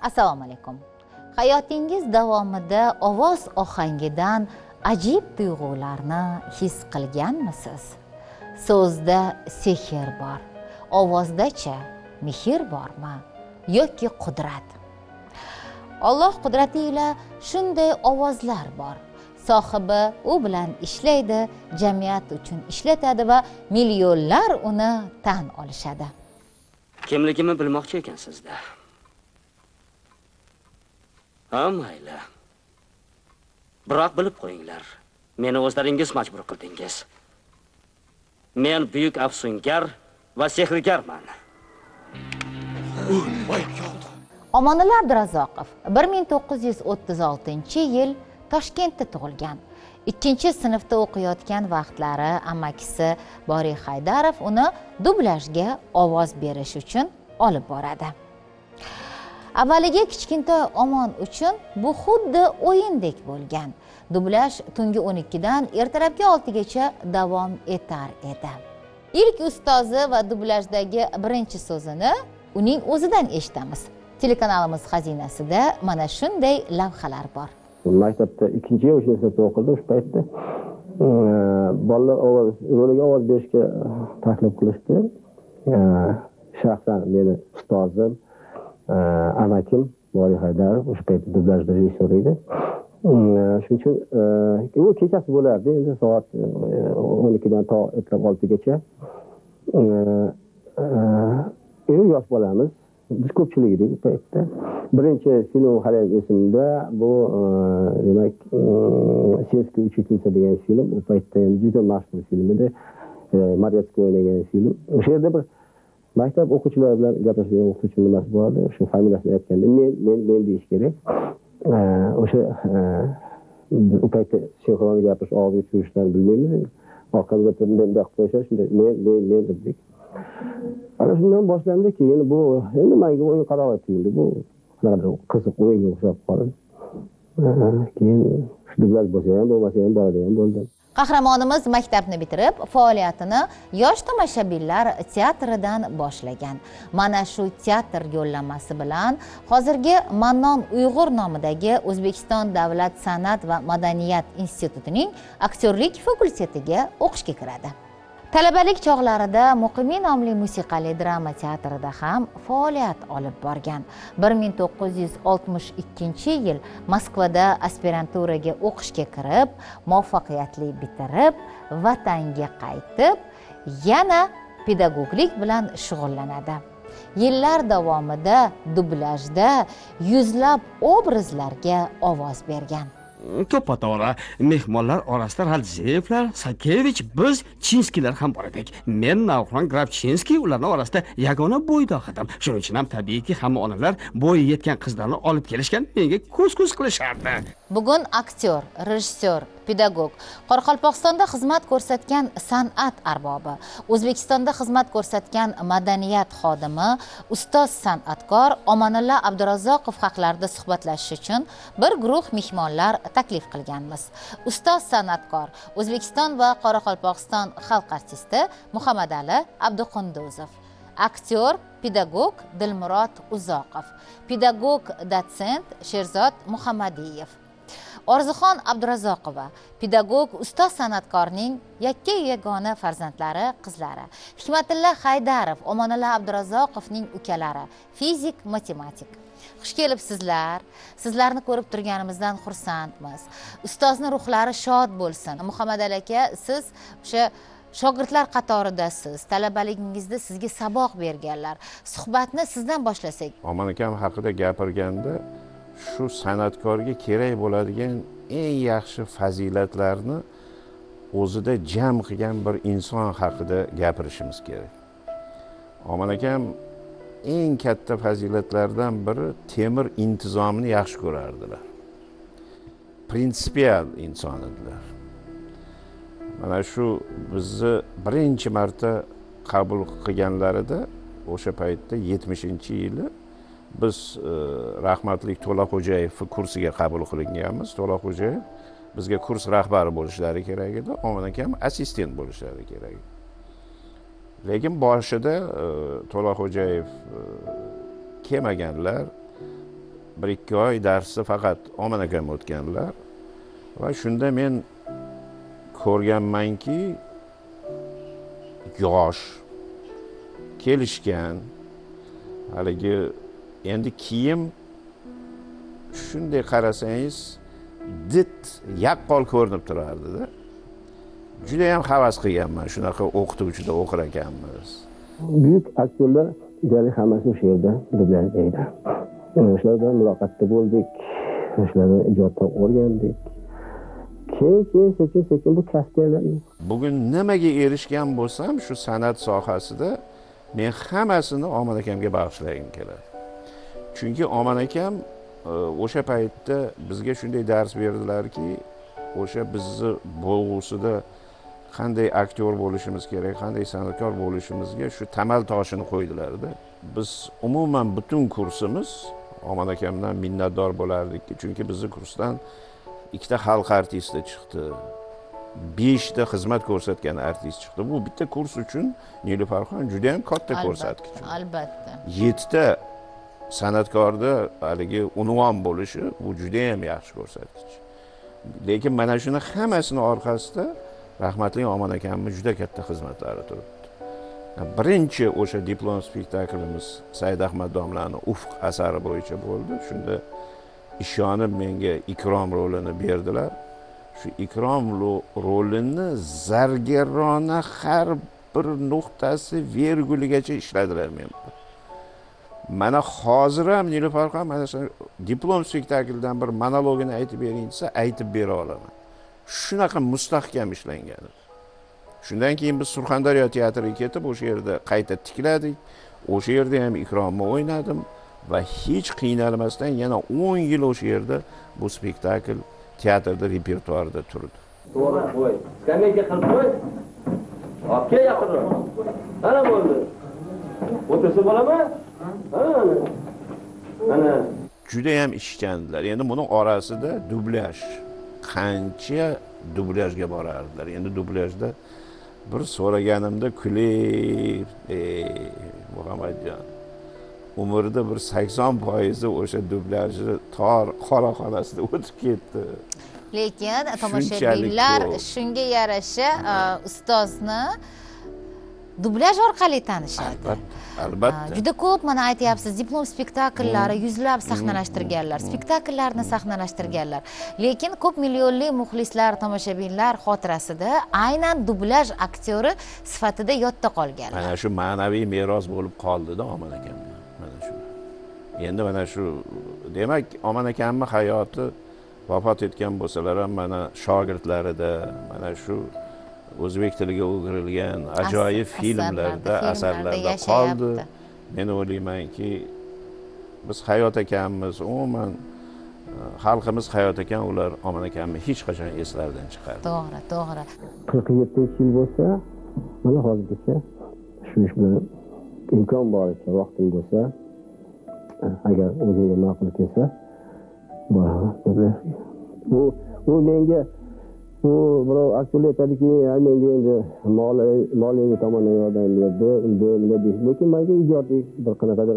Assalomu alaykum. Hayotingiz davomida ovoz ohangidan ajib tuyg'ularni his qilganmisiz? So'zda sehr bor, ovozdacha mehr bormi yoki qudrat? Alloh qudrati ila shunday ovozlar bor. Sohibi u bilan ishlaydi, jamiyat uchun ishlatadi va millionlar uni tan olishadi. Kimligimni bilmoqchi ekansizda. Ha, mayli. Biroq bilib qo'yinglar. Meni o'zlaringiz majbur qildingiz. Men buyuk afsungar va sehrgarman. Omonulla Abdurazzoqov 1936-yil Toshkentda tug'ilgan. 2-sinfda o'qiyotgan vaqtlari amakisi Boriy Haydarov uni dublajga ovoz berish uchun olib boradi. Avvaliga kichkintoy Omon uchun bu xuddi o'yindek bo'lgan. Dublaj tungi 12dan ertalabki 6gacha davom etar edi. Ilk ustozi va dublajdagi birinchi so'zini uning o'zidan eshitamiz. Telekanalimiz xazinasida mana shunday lavhalar bor. Maktabda 2-yo'l sinfda o'qidim. Shu paytda bolalar roliga ovoz berishga taklif qilishdi. Shaxsan meni ustozim, amakim Boriy Haydarov o'sha paytda dublajda rejissyor edi. Shuning uchun u kechasi bo'lardi, endi soat 12dan to ertalab 6gacha. Yosh bolamiz. Biz ko'pchilik edik bu paytda. Birinchi film hali esimda bu demak Siyosiy uchituvchi degan film. U paytda juda mashhur film edi. Maryatskiy o'ynagan film. O'sha yerda bir maktab o'quvchilari bilan gaplashgan o'qituvchim nimasi bor edi. O'sha familiyasini aytganda men deyish kerak. O'sha u paytda sinxron gapirish, og'iz yurishdan bilmaymiz. Orqamda bunday qilib qo'yishar, shunday men dedik. Ana shundan boshlandi, keyin bu endi menga o'yin qaror tuyuldi. Bu qiziq o'yinga o'xshab qoldi. Keyin dublaj bo'lsa ham, bo'lmasa ham boradigan bo'ldim. Qahramonimiz maktabni bitirib, faoliyatini yosh tomoshabinlar teatridan boshlagan. Mana shu teatr yo'llanmasi bilan hozirgi Mannon Uyg'ur nomidagi O'zbekiston Davlat san'at va madaniyat institutining aktyorlik fakultetiga o'qishga kiradi. Talabalik chog'larida Muqimiy nomli musiqali drama teatrida ham faoliyat olib borgan. 1962-yil Moskvada aspiranturaga o'qishga kirib, muvaffaqiyatli bitirib, vatanga qaytib, yana pedagoglik bilan shug'ullanadi. Yillar davomida dublajda yuzlab obrazlarga ovoz bergan. To'ppa-to'g'ri, mehmonlar orasida Radzeyevlar, Sakevich, biz Chinskilar ham bor edik. Men Navxon graf Chinskiy ularning orasida yagona bo'ydoq edim. Shuning uchun ham tabiiyki, hamma onalar bo'yi yetgan qizlarni olib kelishgan, menga ko'z-ko'z qilishardi. Bugun aktyor, rejissyor, pedagog, Qoraqalpog'istonda xizmat ko'rsatgan san'at arbobi, O'zbekistonda xizmat ko'rsatgan madaniyat xodimi, ustoz san'atkor Omonulla Abdurazzoqov haqlarida suhbatlashish uchun bir guruh mehmonlar taklif qilganmiz. Ustoz san'atkor, O'zbekiston va Qoraqalpog'iston xalq artisti Muhammadali Abduqunduzov. Aktyor, pedagog Dilmurod Uzoqov, pedagog dotsent Sherzod Muhammadiyev. Orziqon Abdurazzoqova, pedagog ustoz san'atkorning yakka-yagona farzandlari, qizlari. Hikmatilla Haydarov, Omonulla Abdurazzoqovning ukalari, fizik, matematik. Xush kelibsizlar. Sizlarni ko'rib turganimizdan xursandmiz. Ustozni ruhlari shod bo'lsin. Muhammadali aka, siz o'sha shogirdlar qatoridasiz. Talabaligingizda sizga saboq berganlar. Suhbatni sizdan boshlasak. Omon akam haqida gapirganda shu san'atkorga kerak bo'ladigan eng yaxshi fazilatlarni o'zida jam qilgan bir inson haqida gapirishimiz kerak. Omon akam eng katta fazilatlardan biri temir intizomini yaxshi ko'rardilar. Prinsipial inson edilar. Mana shu bizni birinchi marta qabul qilganlarida o'sha paytda 70-yili biz rahmatli To'laxo'jayev kursiga qabul qilinganmiz. To'laxo'jayev bizga kurs rahbari bo'lishlari kerak edi, Omon akam assistent bo'lishlari kerak edi. Lekin boshida To'laxo'jayev kelmaganlar, 1-2 oy darsni faqat Omon akam o'tganlar va shunda men ko'rganmanki, yosh, kelishgan, haligi endi kiyim shunday qarasangiz dit yaqqol ko'rinib turardi-da. Juda ham havas qilganman, shunaqa o'qituvchida o'qir ekanmiz. Buyuk aktyorlar deyarli hammasi o'sha yerda dublyajlaydi. O'shalar bilan muloqotda bo'ldik, o'shalarni ijoddan o'rgandik. Keyin sekin bu kasbga aylandi. Bugun nimaga erishgan bo'lsam, shu san'at sohasida men hammasini Omon akamga bag'ishlagim keladi. Chunki Omon akam o'sha paytda bizga shunday dars berdilarki, o'sha bizni bo'lg'usida qanday aktyor bo'lishimiz kerak, qanday san'atkor bo'lishimizga shu tamal toshini qo'ydilar-da. Biz umuman butun kursimiz Omon akamdan minnatdor bo'lardikki, chunki bizning kursdan 2 ta xalq artisti chiqdi. 5 ta xizmat ko'rsatgan artist chiqdi. Bu bitta kurs uchun Nilufarxon juda ham katta ko'rsatkich. Albatta. 7 ta san'atkorda haligi unvon bo'lishi bu juda ham yaxshi ko'rsatkich. Lekin mana shuni hammasini orqasida rahmatli Omon akamning juda katta xizmatlari turibdi. Birinchi o'sha diplom spektaklimiz Said Ahmad domlaning Ufq asari bo'yicha bo'ldi. Shunda ishonib menga Ikrom rolini berdilar. Shu Ikrom rolini zargarona har bir nuqtasi virguligacha ishladilar men. Mana hozir ham Nilufarxon mana shu diplom spektakldan bir monologini aytib bering desa, aytib bera olaman. Shunaqa mustahkam ishlangan. Shundan keyin biz Surxondaryo teatriga ketib, o'sha yerda qayta tikladik. O'sha yerda ham Ikromni o'ynadim va hech qiynalmasdan yana 10 yil o'sha yerda bu spektakl teatrda repertuarda turdi. To'g'ri, qo'y. Skameyka qilib qo'y. Olib yaqinroq. Ana bo'ldi. O'tirsa bo'ladimi? Ana. Juda ham ishchandilar. Endi buning orasida dublyaj. Qancha dublyajga borardilar. Endi dublyajda bir so'raganimda kulib, Muhammadjon. Umrida bir 80% o'sha dublyajni tor qora xonasida o'tib ketdi. Lekin tomoshabinlar shunga yarasha ustozni dublyaj orqali tanishadi. Albatta. Juda ko'p mana aytyapsiz, diplom spektakllari yuzlab sahnalashtirganlar, spektakllarni sahnalashtirganlar. Lekin ko'p millionli muxlislar, tomoshabinlar xotirasida aynan dublyaj aktyori sifatida yodda qolganlar. Mana shu ma'naviy meros bo'lib qoldi-da Omon akamdan. Mana shu. Endi mana shu demak Omon akamning hayoti vafot etgan bo'lsalar ham mana shogirdlarida mana shu o'zbek tiliga o'girilgan ajoyib filmlarda, asarlarda qoldi. Men o'ylaymanki, biz Hayot akamiz, umuman xalqimiz Hayot akam ular Omon akamni hech qachon eslaridan chiqardi. To'g'ri. 47 yil bo'lsa, mana hozirgacha shu ish bilan imkon boricha vaqtim bo'lsa, agar o'zimga ma'qul kelsa, boraman. Bu menga birov aktyor aytadiki, menga endi moliyaviy tomondan yordam berdi, unda deydi. Lekin menga ijodiy bir qanaqadir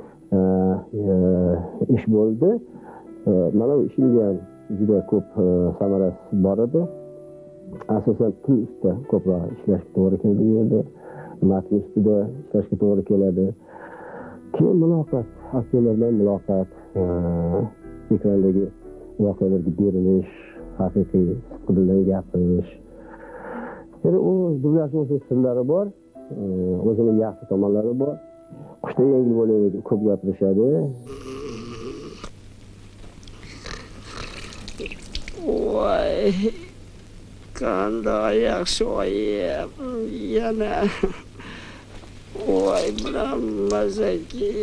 ish bo'ldi. Mana bu ishimga ham juda ko'p samarasi bor edi. Asosan til ustida ko'proq ishlashga to'g'ri keldi bu yerda. Matn ustida ishlashga to'g'ri keladi. Keyin muloqot, aktyorlar bilan muloqot, ekrandagi voqealarga berilish, haqiqiy sidqi bilan gapirish. Yana u dublyaj o'z sirlari bor, o'zining yaxshi tomonlari bor. Qushda yengil bo'lmaydi, ko'p gapirishadi. Voy, qanday yaxshi oyim, yana. Voy, bilan mazaki.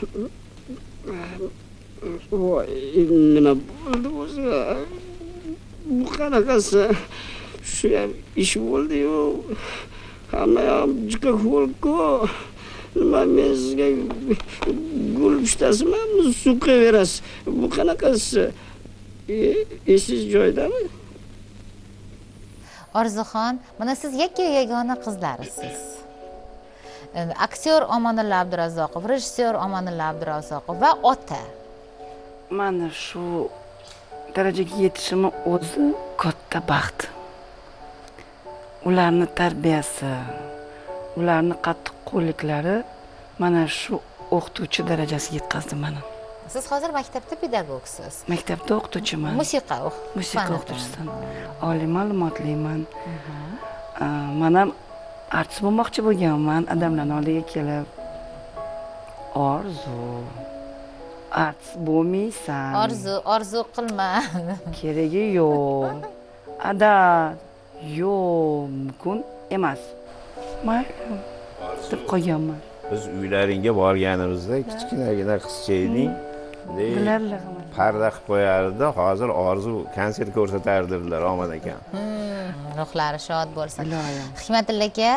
Voy, nima bo'ldi o'zi? Bu qanaqasi? Shu ham ish bo'ldi-yu. Hamma ham juda qo'rqku. Nima men sizga gul pishtasimi, suv qo'yaverasiz. Bu qanaqasi? Esiz joydami? Orzuxon, mana siz yagona qizlarisiz. Aktyor Omonulla Abdurazzoqov, rejissyor Omonulla Abdurazzoqov va ota. mana shu darajaga yetishimni o'zi katta baxt. Ularni tarbiyasi, ularni qattiqqo'lliklari mana shu o'qituvchi darajasiga yetkazdi meni. Siz hozir maktabda pedagogsiz. Maktabda o'qituvchiman. Musiqa o'qituvchisiman. Oliy ma'lumotliman. Men ham artist bo'lmoqchi bo'lganman, odamlarning oldiga kelib. Artist bo'lmaysan. Orzu qilma. Keragi yo'q. Yo'q, mumkin emas. Mayli deb qo'yganman. Biz uylaringga borganimizda kichkinagina qizchaning parda qilib qo'yardi. Hozir Orzu konsert ko'rsatardilar Omad akam. Ruhlari shod bo'lsin. Hikmatilla aka,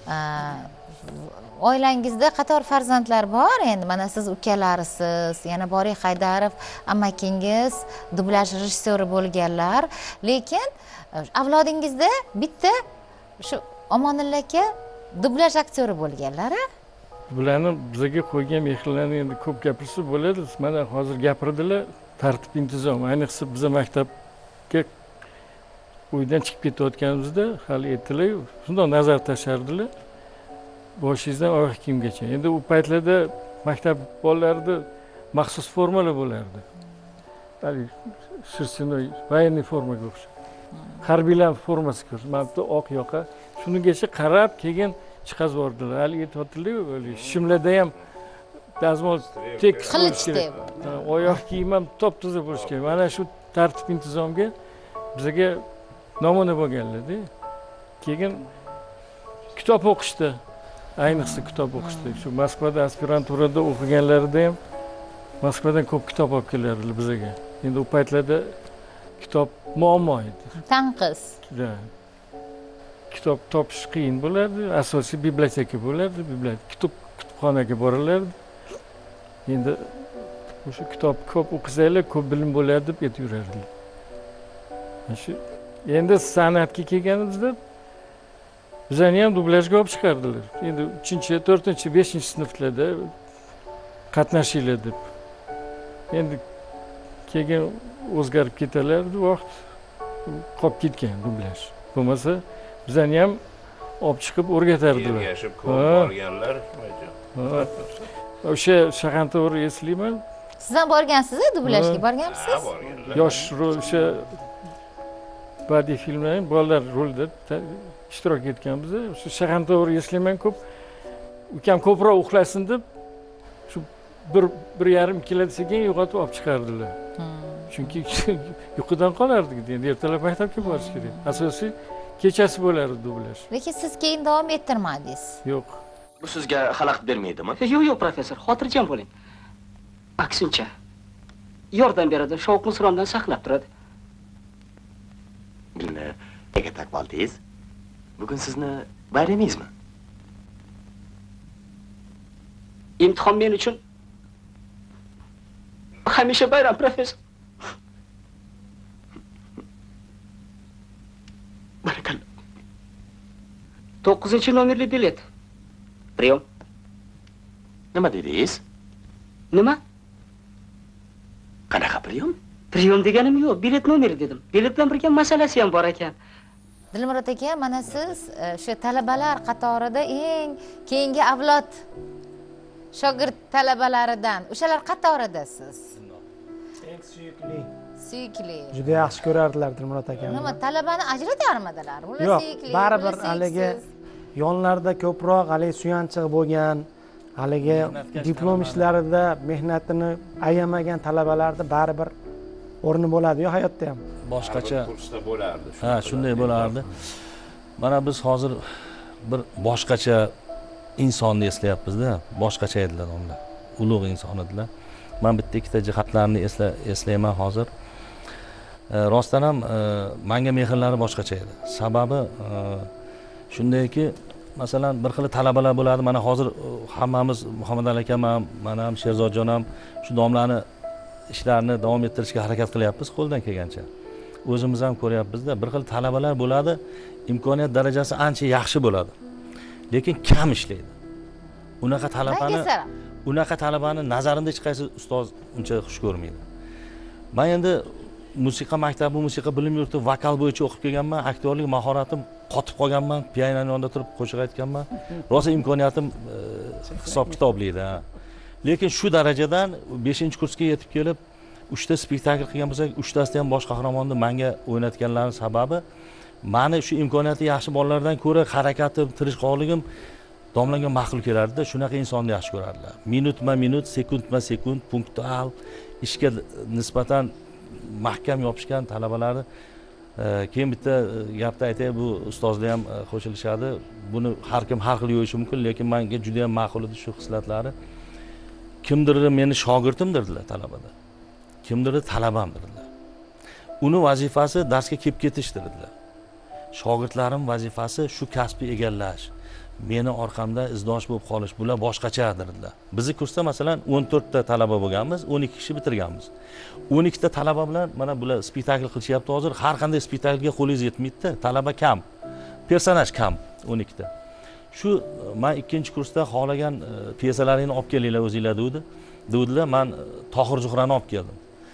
oilangizda qator farzandlar bor. Endi mana siz ukalarisiz, yana Boriy Haydarov amakingiz dublyaj rejissyori bo'lganlar. Lekin avlodingizda bitta shu Omonilla aka dublyaj aktyori bo'lganlar. Bularni bizga qo'ygan mehrlarni endi ko'p gapirsa bo'ladi. Mana hozir gapirdilar, tartib intizom. Ayniqsa biz maktabga uydan chiqib ketayotganimizda hali ertalab shunday nazar tashlardilar. Boshingizdan oyoq kiyimgacha. Endi u paytlarda maktab bolalarida maxsus formalar bo'lardi. Hali shirchinoy военный formaga o'xshaydi. Harbiylar formasi ko'rsa, mana bu oq yoqa shunigacha qarab keyin chiqaz bordilar. Hali aytibdilar-ku, o'li shimlarda ham dazmol tek qilich deb. Oyoq kiyim ham top-toza bo'lishi kerak. Mana shu tartib intizomga bizga namuna bo'lganlar-da. Keyin kitob o'qishdi. Ayniqsa kitob o'qishdi. Shu Moskvada aspiranturada o'qiganlarida ham Moskvadan ko'p kitob olib kelardilar bizga. Endi u paytlarda kitob muammo edi. Tanqis. Kitob topish qiyin bo'lardi. Asosiy biblioteka bo'lardi. Kutubxonaga borilardi. Endi o'sha kitob ko'p o'qisanglar ko'p bilim bo'ladi deb aytib yurardilar. Shu endi san'atga kelganimizda bizani ham dublyajga olib chiqardilar. Endi 3, 4, 5 sinflarda qatnashinglar deb. Endi keyin o'zgarib ketalardi vaqt. Qolib ketgan dublyaj. Bo'lmasa bizani ham olib chiqib o'rgatardilar. Yashib ko'p borganlar. O'sha Shag'anto'g'ri eslayman. Siz ham borgansiz, dublyajga borganmisiz? Yosh o'sha badiiy filmlar bolalar rolida ishtirok etganmiz. Shu Shag'anto'g'ri eslayman ko'p. Ukam ko'proq uxlasin deb shu 1,5 kilo degan yo'qotib olib chiqardilar. Chunki uyqudan qolardik. Endi ertalab maktabga borish kerak. Asosiy kechasi bo'lardi dublyaj. Lekin siz keyin davom ettirmadingiz. Yo'q. Bu sizga xalaqit bermaydimi? Yo'q, professor, xotirjam bo'ling. Aksincha, yordam beradi, shovqin suromdan saqlab turadi. Gulni nega taqib oldingiz? Bugun sizni bayramingizmi? Imtihon men uchun hamisha bayram, professor. Barakalla. 9-nomerli bilet. Priyom. Nima dedingiz? Nima? Qanaqa priyom? Priyom deganim yo'q, bilet nomeri dedim. Bilet bilan birga masalasi ham bor ekan. Dilmurod aka, mana siz shu talabalar qatorida eng keyingi avlod shogird talabalaridan, o'shalar qatoridasiz. Eng suyukli. Suyukli. Juda yaxshi ko'rardilar Dilmurod akam. Nima, talabani ajratarmidilar? Ular suyukli. Yo'q, baribir haligi yonlarida ko'proq haligi suyanchiq bo'lgan, haligi diplom ishlarida mehnatini ayamagan talabalarda baribir o'rni bo'ladi-yu hayotda ham. Boshqacha kursda bo'lardi. Ha, shunday bo'lardi. Mana biz hozir bir boshqacha insonni eslayapmiz-da, boshqacha edilar onlar. Ulug' inson edilar. Men bitta ikkita jihatlarni eslayman hozir. Rostdan ham menga mehrlari boshqacha edi. Sababi shundayki, masalan, bir xil talabalar bo'ladi. Mana hozir hammamiz Muhammad Ali akam ham, men ham Sherzodjon ham shu domlarni ishlarini davom ettirishga harakat qilyapmiz qo'ldan kelgancha. O'zimiz ham ko'ryapmiz-da, bir xil talabalar bo'ladi, imkoniyat darajasi ancha yaxshi bo'ladi. Lekin kam ishlaydi. Unaqa talabani nazarimda hech qaysi ustoz uncha xush ko'rmaydi. Men endi musiqa maktabi, musiqa bilim yurti vokal bo'yicha o'qib kelganman, aktyorlik mahoratim qotib qolganman, pianino yonida turib qo'shiq aytganman. Rosa imkoniyatim hisob kitobli-da. Lekin shu darajadan 5-kursga yetib kelib, 3 ta spektakl qilgan bo'lsak, 3tasida ham bosh qahramonni menga o'ynatganlarining sababi meni shu imkoniyati yaxshi bolalardan ko'ra harakatim, tirishqoqligim domlaga ma'qul kelardi-da, shunaqa insonni yaxshi ko'rardilar. Minutma-minut, sekundma-sekund punktual ishga nisbatan mahkam yopishgan talabalarni keyin bitta gapni aytay, bu ustozlar ham qo'shilishadi. Buni har kim har xil yo'yishi mumkin, lekin menga juda ham ma'qul edi shu hislatlari. Kimdir meni shogirdim dedilar talabada. Kimdir talabam dedilar. Uni vazifasi darsga kelib ketish dedilar. Shogirdlarim vazifasi shu kasbni egallash, meni orqamda izdosh bo'lib qolish, bular boshqacha dedilar. Bizi kursda masalan 14 ta talaba bo'lganmiz, 12 kishi bitirganmiz. 12 ta talaba bilan mana bular spektakl qilishyapti hozir. Har qanday spektaklga qo'lingiz yetmaydi-da, talaba kam, personaj kam 12 ta. Shu men 2-kursda xohlagan pyesalaringni olib kelinglar o'zinglar dedilar. Men Tohir Zuhrani olib keldim.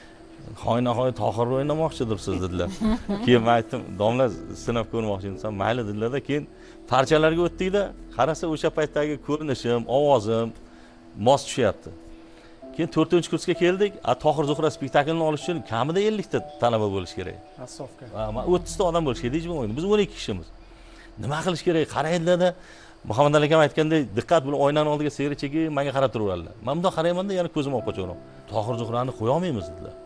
Hoynahoy Tohir o'ynamoqchidirsiz dedilar. Keyin men aytdim, domla sinab ko'rmoqchi insam, mayli dedilar-da. Keyin parchalarga o'tdik-da, qarasa o'sha paytdagi ko'rinishim, ovozim mos tushyapti. Keyin 4-kursga keldik. Tohir Zuhra spektaklini olish uchun kamida 50 ta talaba bo'lish kerak. Asofga. 30 ta odam bo'lish kerak, hech bo'lmaydi. Biz 12 kishimiz. Nima qilish kerak? Qaraydilar-da. Muhammad Ali akam aytgandek, diqqat bilan oynaning oldiga sigaret chekib, menga qarab turaveradilar. Men bundoq qaraymanda, yana ko'zim olib qochaman. Tohir Zuhrani qo'ya olmaymiz dedilar.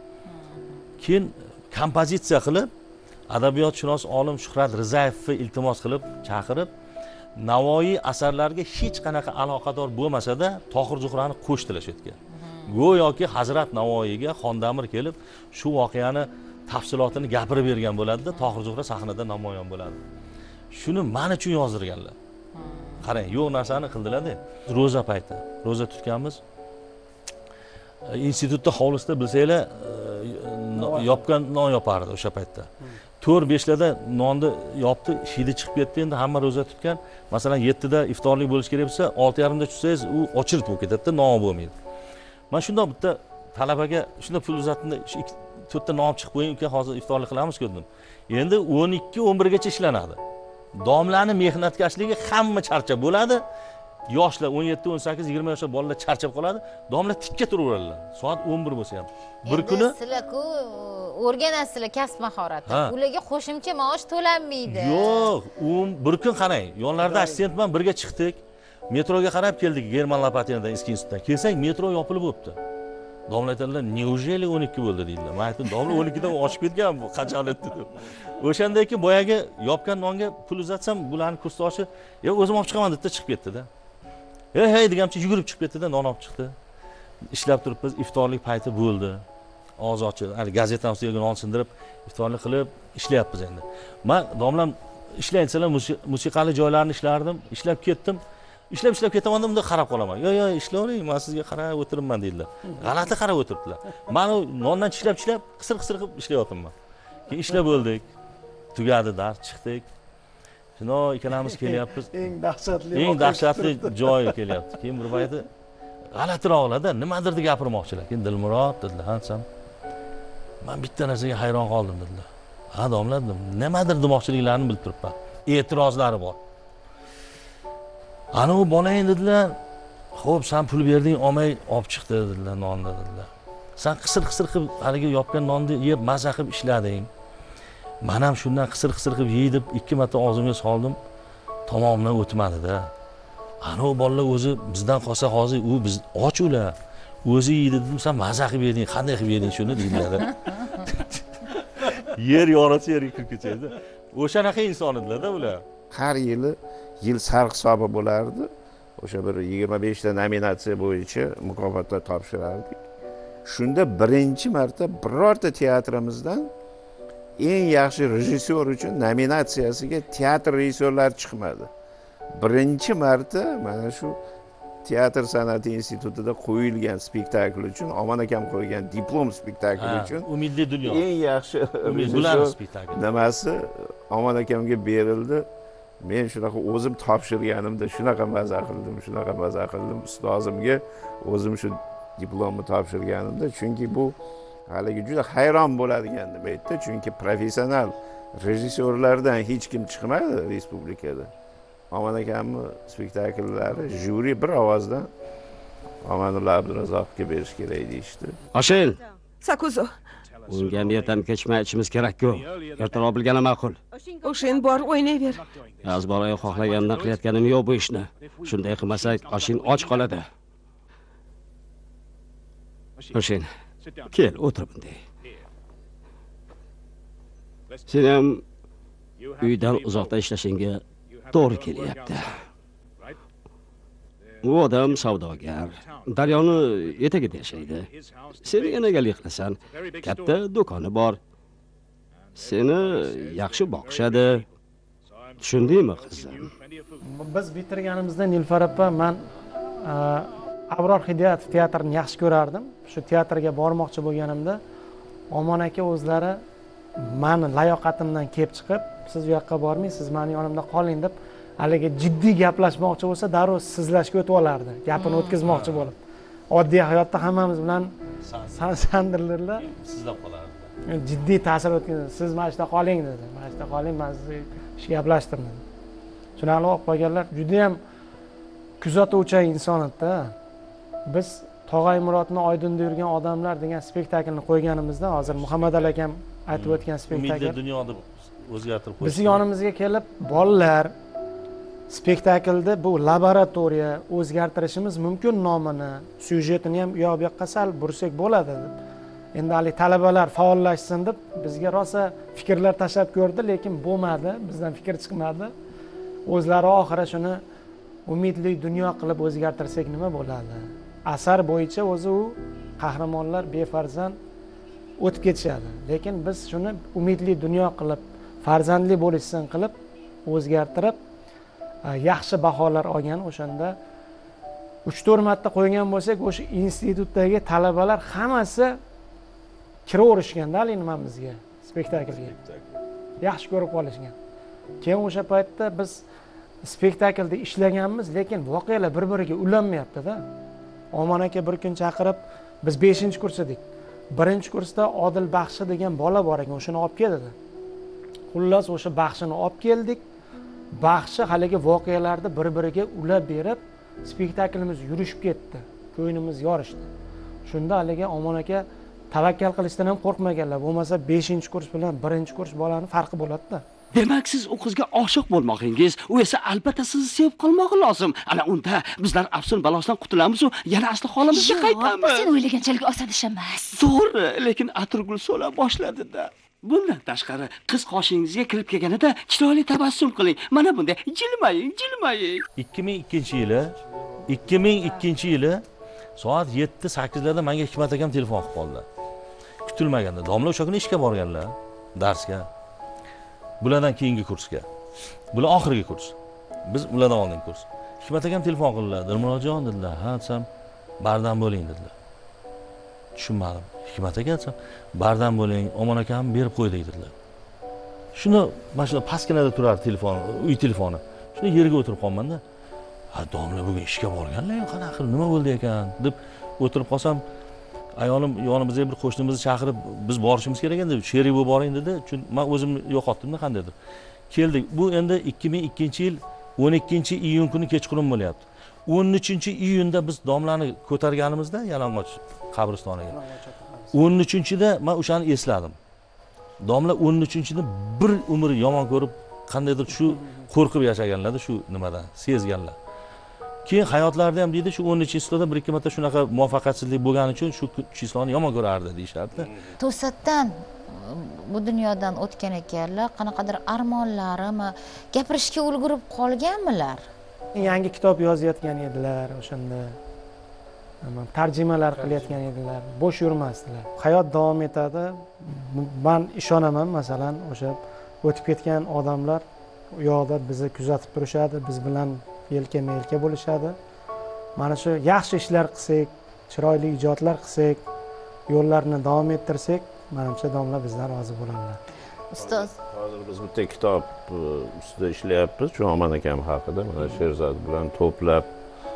Keyin kompozitsiya qilib, adabiyotshunos olim Shuhrat Rizayevni iltimos qilib chaqirib, Navoiy asarlariga hech qanaqa aloqador bo'lmasa-da, Tohir Zuhrani qo'shdilar shu yerga. Go'yoki Hazrat Navoiyga Xondamir kelib, shu voqeani tafsilotini gapirib bergan bo'ladi-da, Tohir Zuhra sahnada namoyon bo'ladi. Shuni men uchun yozdirganlar. Qarang, yo'q narsani qildilar-da. Ro'za payti, ro'za tutganmiz. Institutda hovlisida bilsanglar, yopgan non yopardi o'sha paytda. 4-5larda nonni yopdi, hidi chiqib ketdi. Endi hamma ro'za tutgan. Masalan 7da iftorlik bo'lish kerak bo'lsa, 6:30da tutsangiz, u ochilib bo'lib ketadi-da, non bo'lmaydi. Men shundoq bitta talabaga shunda pul uzatdim, 4 ta non chiqib qo'ying, uka, hozir iftorlik qilamiz dedim. Endi 12-11 gacha ishlanadi. Domlaning mehnatkashligi hamma charchab bo'ladi. Yoshlar 17, 18, 20 yoshlar bolalar charchab qoladi. Domla tikka turaveradilar. Soat 11 bo'lsa ham. Bir kuni sizlar-ku o'rganasizlar kasb mahoratni. Ularga qo'shimcha maosh to'lanmaydi. Yo'q, bir kun qarang, yonlarida assistent bilan birga chiqdik. Metroga qarab keldik, German Lapatinadan eski institutdan. Kelsak, metro yopilib bo'libdi. Domla aytadilar, "Neujeli 12 bo'ldi" deydilar. Men aytdim, "Domla 12dan oshib ketgan bu, qachonlar" dedim. O'shandan keyin boyagi yopgan nonga pul uzatsam, bularning kursdoshi, "O'zim olib chiqaman" deb chiqib ketdi-da. Hey degancha yugurib chiqib ketdi-da, non olib chiqdi. Ishlab turibmiz, iftorlik payti bo'ldi. Og'iz ochib, hali gazetani ustiga non sindirib, iftorlik qilib ishlayapmiz endi. Men domlam ishlaysalar musiqali joylarni ishlardim, ishlab ketdim. Ishlab ketaman, bunda qarab qolaman. Yo'q, ishlavering, men sizga qarab o'tiribman deydilar. G'alati qarab o'tiribdilar. Men nondan tishlab, qisir qilib ishlayapman. Keyin ishlab bo'ldik. Tugadi dars, chiqdik. Shino ikkalamiz kelyapmiz. Eng dahshatli joy kelyapti. Keyin bir payti g'alatiroqlarda nimadir deb gapirmoqchilar. Keyin Dilmurod dedilar, "Hansam, men bitta narsaga hayron qoldim" dedilar. "Ha, domla" dedim. "Nimadir demoqchiliklarini bilib turibman. E'tirozlari bor." Ana u bolang dedilar. "Xo'p, sen pul berding, olmay olib chiqdi" dedilar, nonni dedilar. "Sen qisir qilib haligi yopgan nonni yeb maza qilib ishlading. Men ham shundan qisir qilib yeydim, 2 marta og'zimga soldim. Tomomdan o'tmadi-da. Ana u bolalar o'zi bizdan qolsa hozir u biz och ular. O'zi yeydi dedim, sen maza qilib yeding, qanday qilib yeding shuni" deydilar. Yer yorasi yerga kirib ketadi. O'shanaqa inson edilar-da ular. Har yili yil sarf hisobi bo'lardi. O'sha bir 25 ta nominatsiya bo'yicha mukofotlar topshirardik. Shunda birinchi marta birorta teatrimizdan eng yaxshi rejissyor uchun nominatsiyasiga teatr rejissyorlari chiqmadi. Birinchi marta mana shu teatr san'ati institutida qo'yilgan spektakl uchun Omon akam qo'ygan diplom spektakli uchun Umidli dunyo eng yaxshi rejissyor nimasi Omon akamga berildi. Men shunaqa o'zim topshirganimda shunaqa maza qildim ustozimga o'zim shu diplomni topshirganimda, chunki bu haligi juda hayron bo'ladigan nimaydi, chunki professional rejissyorlardan hech kim chiqmadi respublikada. Omon akamni spektakllari jyuri bir ovozdan Omonullo Abdurazzoqovga berish kerak deyishdi. Oshel, Sakuzo. unga ertam kechmay ichimiz kerak-ku. Ertaroq bilgani ma'qul. O'shin bor o'ynayver. Az boray xohlagandan qilayotganim yo'q bu ishni. Shunday qilmasak, Oshin och qoladi. Oshin, kel, o'tir bunday. Sen ham uydan uzoqda ishlashingga to'g'ri kelyapti. U odam savdogar, daryoni etagida yashaydi. Sen yana egalik qilasan, katta do'koni bor. Seni yaxshi boqishadi. Tushundingmi, qizim? Biz bitirganimizda Nilufar opa, men Abror Hidoyatov teatrini yaxshi ko'rardim. Shu teatrga bormoqchi bo'lganimda Omon aka o'zlari meni layoqatimdan kelib chiqib, siz u yoqqa bormang, siz meni yonimda qoling deb, haligi jiddiy gaplashmoqchi bo'lsa, darrov sizlashga o'tib olardi. Gapini o'tkazmoqchi bo'lib. Oddiy hayotda hammamiz bilan sandirlarlar sizlab qolardi. Jiddiy ta'sir o'tkazdi. Siz mana shunda qoling dedi. Mana shunda qoling, men sizga ish gaplashdim dedi. Shunaqa olib qo'yganlar juda ham kuzatuvchi inson edi. Biz Tog'ay Murodni Oydinda yurgan odamlar degan spektaklni qo'yganimizda, hozir Muhammad Ali akam aytib o'tgan spektakl. Umidli dunyoni o'zgartirib qo'ydi. Biz yonimizga kelib, bolalar spektaklda bu laboratoriya o'zgartirishimiz mumkin nomini, syujetini ham u yoq bu yoqqa sal bursak bo'ladi deb. Endi hali talabalar faollashsin deb bizga rosa fikrlar tashlab ko'rdi, lekin bo'lmadi, bizdan fikr chiqmadi. O'zlari oxiri shuni umidli dunyo qilib o'zgartirsak nima bo'ladi? Asar bo'yicha o'zi u qahramonlar befarzand o'tib ketishadi. Lekin biz shuni umidli dunyo qilib, farzandli bo'lishsin qilib o'zgartirib, yaxshi baholar olgan. O'shanda 3-4 marta qo'ygan bo'lsak, o'sha institutdagi talabalar hammasi kiraverishganda nimamizga, spektaklga. Yaxshi ko'rib qolishgan. Keyin o'sha paytda biz spektaklda ishlaganmiz, lekin voqealar bir-biriga ulanmayapti-da. Omon aka bir kun chaqirib, biz 5-kurs edik. 1-kursda Odil Baxshi degan bola bor ekan, o'shani olib keldi. Xullas o'sha Baxshini olib keldik. Baxshi haligi voqealarni bir-biriga ulab berib, spektaklimiz yurishib ketdi. Ko'nglimiz yorishdi. Shunda haligi Omon aka tavakkal qilishdan ham qo'rqmaganlar. Bo'lmasa 5-kurs bilan 1-kurs bolani farqi bo'ladi-da. Demak, siz u qizga oshiq bo'lmoqingiz, u esa albatta sizni sevib qolmog'i lozim. Ana unda bizlar afsun balosidan qutulamiz va yana asli holimizga qaytamiz. Sen o'ylaganchalik oson ish emas. To'g'ri, lekin Atirgul so'la boshladi-da. Bundan tashqari, qiz qoshingizga kirib kelganida chiroyli tabassum qiling. Mana bunday jilmaying, jilmaying. 2002-yili soat 7-8larda menga Hikmat akam telefon qilib qoldi. Kutilmaganda. Domla o'sha kuni ishga borganlar, darsga. Bulardan keyingi kursga. Bular oxirgi kurs. Biz ulardan oldingi kurs. Hikmat akam telefon qildilar. Dilmurodjon dedilar. Ha, desam, bardam bo'ling dedilar. Tushunmadim. Hikmat aka desam, bardam bo'ling, Omon akam berib qo'ydik dedilar. Shuni mana shunda pastkinada turardi telefon, uy telefoni. Shunda yerga o'tirib qolmanda, ha, domla bugun ishga borganlar, qanaqa nima bo'ldi ekan deb o'tirib qolsam, ayolim yonimizga bir qo'shnimizni chaqirib, biz borishimiz kerak endi, sherik bo'lib boring dedi. Chunki men o'zimni yo'qotdim-da qandaydir. Keldik. Bu endi 2002-yil 12-iyun kuni kechqurun bo'lyapti. 13-iyunda biz domlani ko'targanimizda Yalang'och qabristoniga. 13-da men o'shani esladim. Domla 13-ni bir umr yomon ko'rib, qandaydir shu qo'rqib yashaganlar-da shu nimadan, sezganlar. Keyin hayotlarida ham deydi, shu 13-chislada bir-ikki marta shunaqa muvaffaqiyatsizlik bo'lgani uchun shu chisloni yomon ko'rardi deyishardi. To'satdan bu dunyodan o'tgan ekanlar, qanaqadir armonlarimi gapirishga ulgurib qolganmilar? Yangi kitob yozayotgan edilar o'shanda. Tarjimalar qilayotgan edilar. Bo'sh yurmasdilar. Hayot davom etadi. Men ishonaman, masalan, o'sha o'tib ketgan odamlar u yoqda bizni kuzatib turishadi, biz bilan yelka-melka bo'lishadi. Mana shu yaxshi ishlar qilsak, chiroyli ijodlar qilsak, yo'llarni davom ettirsak, menimcha domla bizdan rozi bo'ladilar. Ustoz, hozir biz bitta kitob ustida ishlayapmiz. Shu Omon akam haqida, mana Sherzod bilan to'plab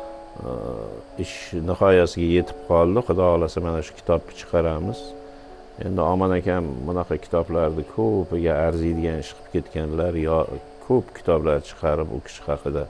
ish nihoyasiga yetib qoldi. Xudo xolasa mana shu kitobni chiqaramiz. endi Omon akam bunaqa kitoblarni ko'piga arziydigan ish qilib ketganlar, yo ko'p kitoblar chiqarib u kishi haqida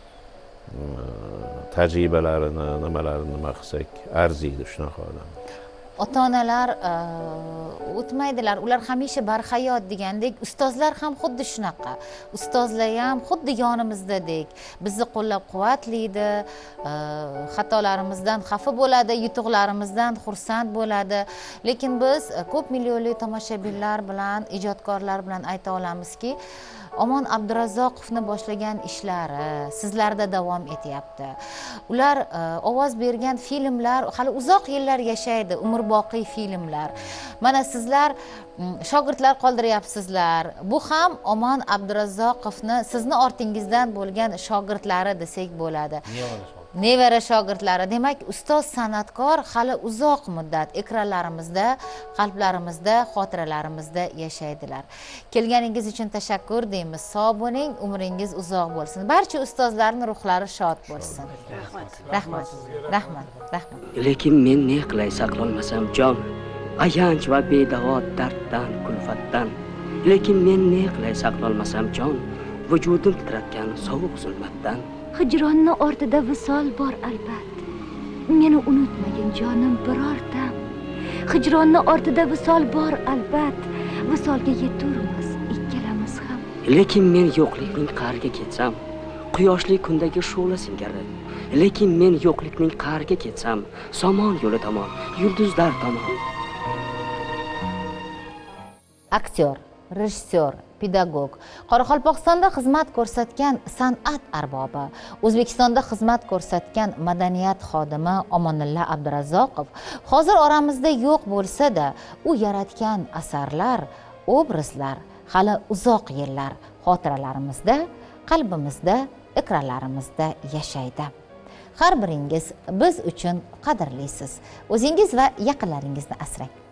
tajribalarini, nimalarini nima qilsak arziydi shunaqa odam. Ota-onalar o'tmaydilar, ular hamisha barhayot degandek, ustozlar ham xuddi shunaqa. Ustozlar ham xuddi yonimizdadek, bizni qo'llab-quvvatlaydi, xatolarimizdan xafa bo'ladi, yutuqlarimizdan xursand bo'ladi. Lekin biz ko'p millionli tomoshabinlar bilan, ijodkorlar bilan ayta olamizki, Omon Abdurazzoqovni boshlagan ishlari sizlarda davom etyapti. Ular ovoz bergan filmlar hali uzoq yillar yashaydi, umrboqiy filmlar. Mana sizlar shogirdlar qoldiryapsizlar. Bu ham Omon Abdurazzoqovni sizni ortingizdan bo'lgan shogirdlari desak bo'ladi. Nevara shogirdlari. Demak, ustoz san'atkor hali uzoq muddat ekranlarimizda, qalblarimizda, xotiralarimizda yashaydilar. Kelganingiz uchun tashakkur deymiz. Sog' bo'ling, umringiz uzoq bo'lsin. Barcha ustozlarning ruhlari shod bo'lsin. Rahmat. Rahmat. Rahmat. Lekin men ne qilay saqlolmasam jon, ayanch va bedavo darddan, kulfatdan. Lekin men ne qilay saqlolmasam jon, vujudim titratgan sovuq zulmatdan. Hijronni ortida visol bor albat. Meni unutmagin jonim birortam. Hijronni ortida visol bor albat. Visolga yeturmiz ikkalamiz ham. Lekin men yo'qlikning qa'riga ketsam, quyoshli kundagi shu'la singari. Lekin men yo'qlikning qa'riga ketsam, somon yo'li tomon, yulduzlar tomon. Aktyor, rejissyor, pedagog, Qoraqalpog'istonda xizmat ko'rsatgan san'at arbobi, O'zbekistonda xizmat ko'rsatgan madaniyat xodimi Omonulla Abdurazzoqov hozir oramizda yo'q bo'lsa-da, u yaratgan asarlar, obrazlar hali uzoq yillar xotiralarimizda, qalbimizda, ekranlarimizda yashaydi. Har biringiz biz uchun qadrlisiz. O'zingiz va yaqinlaringizni asrang.